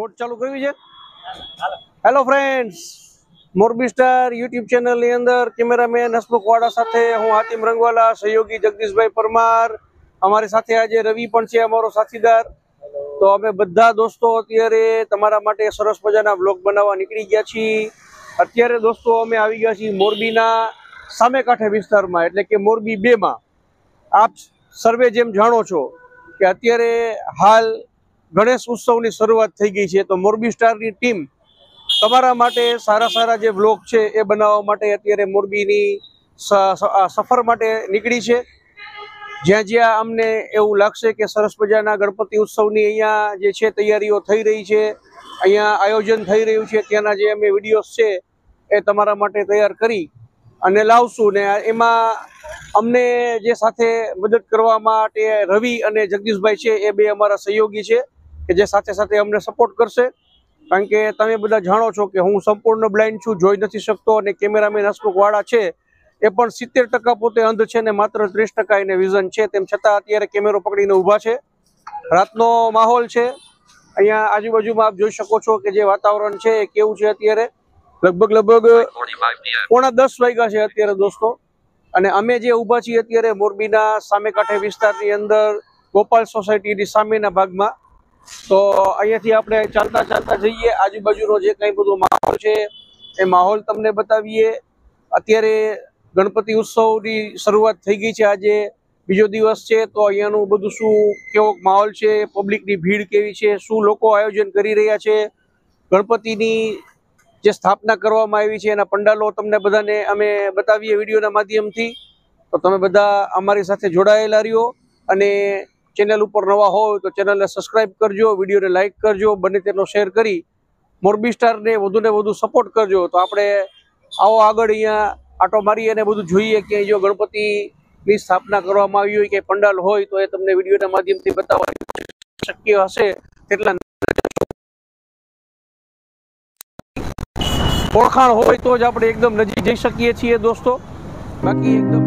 Short ચાલુ કરવી છે. Hello friends, Morbi star YouTube ચેનલની અંદર કેમેરામેન હસમુખ વાડા સાથે હું હાતિમ રંગવાલા, સહયોગી જગદીશભાઈ પરમાર. અમારી સાથે આજે રવિ પણ છે, અમારો સાથીદાર. તો અમે બધા દોસ્તો અત્યારે તમારા માટે સરસ મજાના વ્લોગ બનાવવા નીકળી ગયા છીએ. અત્યારે દોસ્તો અમે આવી ગયા છીએ મોરબીના સામે કાંઠે વિસ્તારમાં, એટલે કે મોરબી 2માં. આપ સર્વે જેમ જાણો છો કે અત્યારે હાલ ગણેશ ઉત્સવની શરૂઆત થઈ ગઈ છે. તો મોરબી સ્ટારની ટીમ તમારા માટે સારા જે વ્લોગ છે એ બનાવવા માટે અત્યારે મોરબીની સફર માટે નીકળી છે. જ્યાં અમને એવું લાગશે કે સરસ મજાના ગણપતિ ઉત્સવની અહીંયા જે છે તૈયારીઓ થઈ રહી છે, અહીંયા આયોજન થઈ રહ્યું છે, ત્યાંના જે અમે વિડીયોઝ છે એ તમારા માટે તૈયાર કરી અને લાવશું. ને એમાં અમને જે સાથે મદદ કરવા માટે રવિ અને જગદીશભાઈ છે, એ બે અમારા સહયોગી છે કે જે સાથે અમને સપોર્ટ કરશે. કારણ કે તમે બધા જાણો છો કે હું સંપૂર્ણ બ્લાઇન્ડ છું, જોઈ નથી શકતો, અને કેમેરામેન હસમુખ વાડા છે એ પણ 70% પોતે અંધ છે ને માત્ર 30% એને વિઝન છે. તેમ છતાં અત્યારે કેમેરો પકડીને ઊભા છે. રાતનો માહોલ છે, અહીંયા આજુબાજુમાં આપ જોઈ શકો છો કે જે વાતાવરણ છે એ કેવું છે. અત્યારે લગભગ 9:45 વાગ્યા છે અત્યારે દોસ્તો. અને અમે જે ઊભા છીએ અત્યારે મોરબીના સામે કાંઠે વિસ્તારની અંદર ગોપાલ સોસાયટીની સામેના ભાગમાં. તો અહીંયાથી આપણે ચાલતા જઈએ, આજુબાજુનો જે કંઈ બધો માહોલ છે એ માહોલ તમને બતાવીએ. અત્યારે ગણપતિ ઉત્સવની શરૂઆત થઈ ગઈ છે, આજે બીજો દિવસ છે. તો અહીંયાનું બધું શું કેવો માહોલ છે, પબ્લિકની ભીડ કેવી છે, શું લોકો આયોજન કરી રહ્યા છે, ગણપતિની જે સ્થાપના કરવામાં આવી છે એના પંડાલો તમને બધાને અમે બતાવીએ વિડીયોના માધ્યમથી. તો તમે બધા અમારી સાથે જોડાયેલા રહ્યો, અને ચેનલ ઉપર નવા હોય તો ચેનલને સબસ્ક્રાઈબ કરજો, વિડીયોને લાઇક કરજો, બને તેટલો શેર કરી મોરબી સ્ટારને વધુને વધુ સપોર્ટ કરજો. તો આપણે આવો આગળ અહીંયા આટો મારી અને બધું જોઈએ કે જો ગણપતિની સ્થાપના કરવામાં આવી હોય કે પંડાલ હોય તો એ તમને વિડીયોના માધ્યમથી બતાવવાનું શક્ય હશે તેટલા ઓળખાણ હોય તો જ આપણે એકદમ નજીક જઈ શકીએ છીએ દોસ્તો. બાકી એકદમ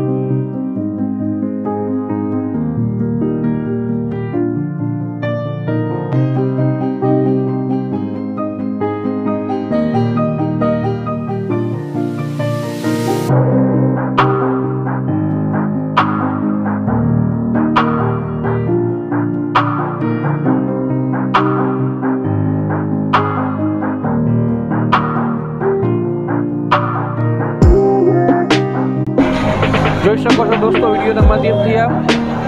જોઈ શકો છો દોસ્તો વિડીયોના માધ્યમથી આપ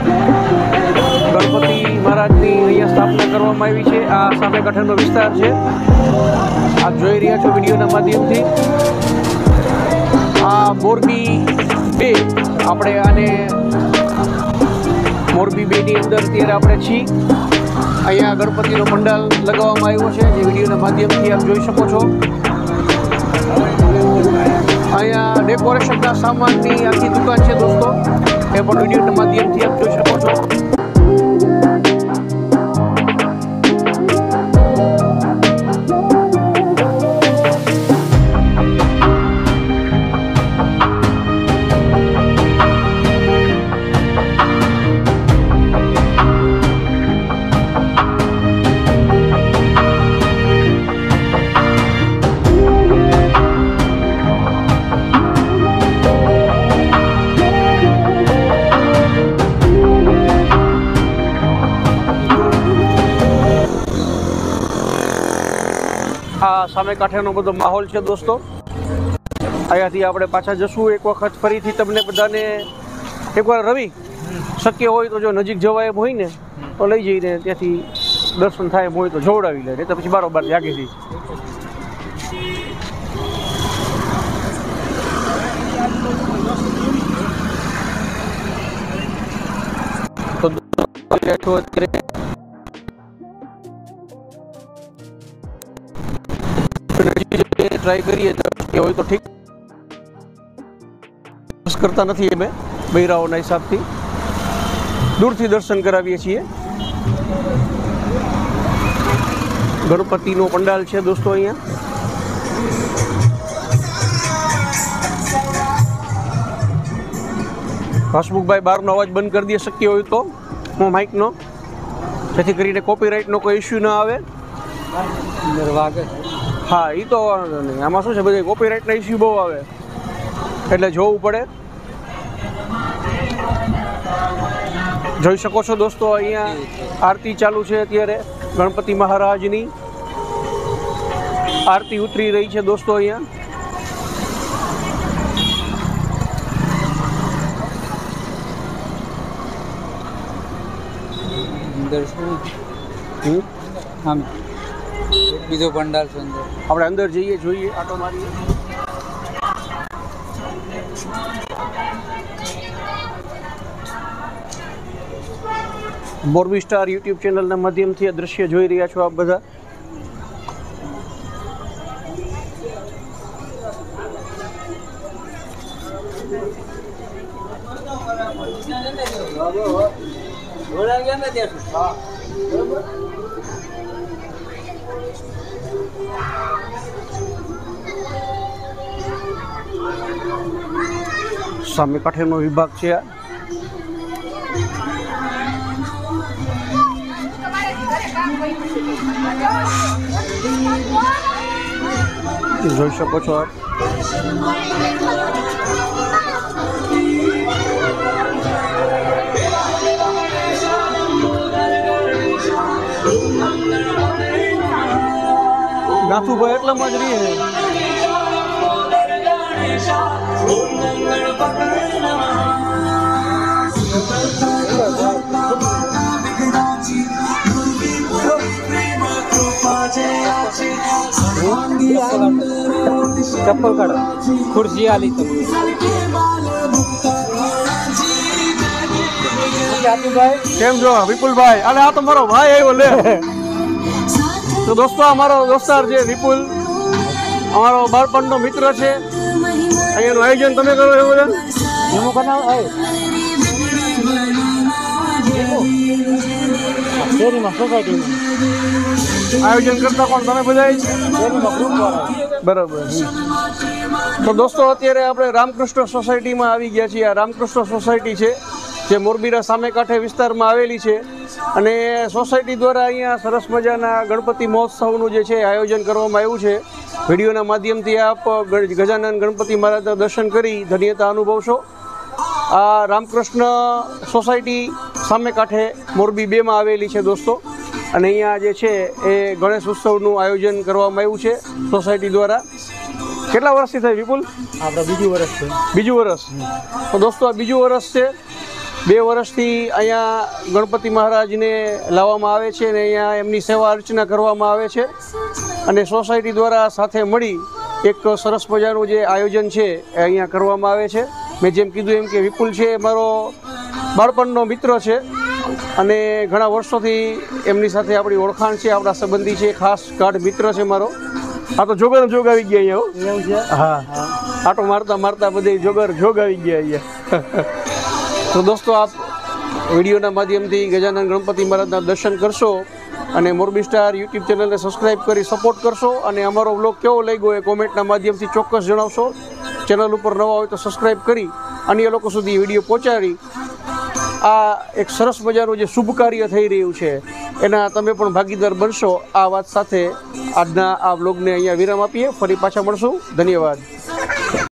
ગણપતિ મહારાજની અહીંયા સ્થાપના કરવામાં આવી છે. આ સામે કાંઠાનો વિસ્તાર છે, આપ જોઈ રહ્યા છો વિડીયોના માધ્યમથી. આ મોરબી 2, આપણે આને મોરબી 2ની અંદર અત્યારે આપણે છીએ. અહીંયા ગણપતિનો પંડાલ લગાવવામાં આવ્યો છે, જે વિડીયોના માધ્યમથી આપ જોઈ શકો છો. અહીંયા ડેકોરેશનના સામાનની આખી દુકાન છે દોસ્તો, એ પણ વિડીયોના માધ્યમથી આપ જોઈ શકો છો. આ સામે કાંઠેનો બધો માહોલ છે દોસ્તો. અહીંયાથી આપણે પાછા જશું એક વખત ફરીથી તમને બધાને. એકવાર રવિ શક્ય હોય તો જો નજીક જવાય એમ હોય ને તો લઈ જઈને ત્યાંથી દર્શન થાય એમ હોય તો જોવડાવી લે, નહીં તો પછી બારોબાર જાગીથી. તો ટ્રાય કરીએ તો હોય તો ઠીક, કરતા નથી અમે બૈરાઓના હિસાબથી દૂરથી દર્શન કરાવીએ છીએ. ગણપતિનો પંડાલ છે દોસ્તો અહીંયા. હસમુખભાઈ બહારનો અવાજ બંધ કરી દે શક્ય હોય તો માઇકનો, જેથી કરીને કોપીરાઇટનો કોઈ ઇસ્યુ ન આવે. હા એ તો વાંધો નહીં. આમાં શું છે બધી કોપીરાઇટના ઇસ્યુ બહુ આવે એટલે જોવું પડે. જોઈ શકો છો દોસ્તો, અહીંયા આરતી ચાલુ છે અત્યારે. ગણપતિ મહારાજની આરતી ઉતરી રહી છે દોસ્તો અહીંયા. બીજો પંડાલ છે અંદર. આપણે અંદર જઈએ, જોઈએ, આટો મારીએ. મોરબી સ્ટાર યુટ્યુબ ચેનલના માધ્યમથી આ દ્રશ્ય જોઈ રહ્યા છો આપ બધા. સામે કાંઠેનો વિભાગ છે આ. જોઈ શકો છો આપ. નાથુભાઈ એટલામાં જ રહી છે. ચપ્પલ કાઢો, ખુરશી આલી તો કેમ છો વિપુલભાઈ? અને આ તો મારો ભાઈ આવ્યો લે. તો દોસ્તો અમારો દોસ્તાર છે વિપુલ, અમારો બાળપણનો મિત્ર છે. અહીંયાનું આયોજન તમે કરો છો બધા? એનું બનાવ શેરીમાં સોસાયટીમાં આયોજન કરતા કોણ? તમે બધા? બરાબર. તો દોસ્તો અત્યારે આપણે રામકૃષ્ણ સોસાયટીમાં આવી ગયા છીએ. આ રામકૃષ્ણ સોસાયટી છે જે મોરબીના સામે કાંઠે વિસ્તારમાં આવેલી છે. અને સોસાયટી દ્વારા અહીંયા સરસ મજાના ગણપતિ મહોત્સવનું જે છે આયોજન કરવામાં આવ્યું છે. વિડીયોના માધ્યમથી આપ ગજાનન ગણપતિ મહારાજના દર્શન કરી ધન્યતા અનુભવશો. આ રામકૃષ્ણ સોસાયટી સામે કાંઠે મોરબી 2માં આવેલી છે દોસ્તો. અને અહીંયા જે છે એ ગણેશ ઉત્સવનું આયોજન કરવામાં આવ્યું છે સોસાયટી દ્વારા. કેટલા વર્ષથી થાય વિપુલ? આપણે બીજું વર્ષ છે. બીજું વર્ષ. તો દોસ્તો આ બીજું વર્ષ છે. 2 વર્ષથી અહીંયા ગણપતિ મહારાજને લાવવામાં આવે છે અને અહીંયા એમની સેવા અર્ચના કરવામાં આવે છે. અને સોસાયટી દ્વારા સાથે મળી એક સરસ મજાનું જે આયોજન છે એ અહીંયા કરવામાં આવે છે. મેં જેમ કીધું એમ કે વિપુલ છે મારો બાળપણનો મિત્ર છે અને ઘણા વર્ષોથી એમની સાથે આપણી ઓળખાણ છે, આપણા સંબંધી છે, ખાસ ગાઢ મિત્ર છે મારો. આ તો જોગર જોગ આવી ગયા અહીંયા. એવું છે? હા, આટો મારતા મારતા બધે જોગર જોગ આવી ગયા અહીંયા. તો દોસ્તો આપ વિડીયોના માધ્યમથી ગજાનન ગણપતિ મહારાજના દર્શન કરશો અને મોરબી સ્ટાર યુટ્યુબ ચેનલને સબસ્ક્રાઈબ કરી સપોર્ટ કરશો. અને અમારો વ્લોગ કેવો લાગ્યો એ કોમેન્ટના માધ્યમથી ચોક્કસ જણાવશો. ચેનલ ઉપર નવા હોય તો સબસ્ક્રાઈબ કરી અન્ય લોકો સુધી વિડીયો પહોંચાડી આ એક સરસ મજાનું જે શુભ કાર્ય થઈ રહ્યું છે એના તમે પણ ભાગીદાર બનશો. આ વાત સાથે આજના આ વ્લોગને અહીંયા વિરામ આપીએ. ફરી પાછા મળશું. ધન્યવાદ.